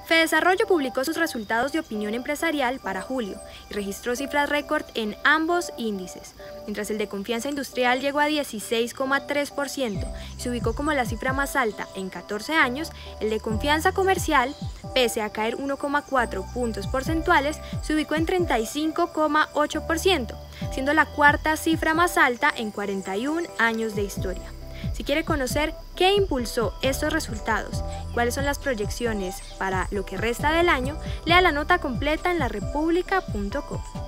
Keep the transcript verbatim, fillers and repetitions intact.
Fedesarrollo publicó sus resultados de opinión empresarial para julio y registró cifras récord en ambos índices, mientras el de confianza industrial llegó a dieciséis coma tres por ciento y se ubicó como la cifra más alta en catorce años. El de confianza comercial, pese a caer uno coma cuatro puntos porcentuales, se ubicó en treinta y cinco coma ocho por ciento, siendo la cuarta cifra más alta en cuarenta y un años de historia. Si quiere conocer qué impulsó estos resultados, cuáles son las proyecciones para lo que resta del año, lea la nota completa en la república punto com.